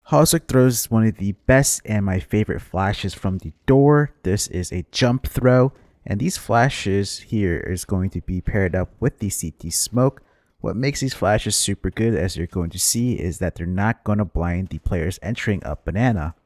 hallzerk throws one of the best and my favorite flashes from the door. This is a jump throw, and these flashes here is going to be paired up with the CT smoke. What makes these flashes super good, as you're going to see, is that they're not going to blind the players entering up banana.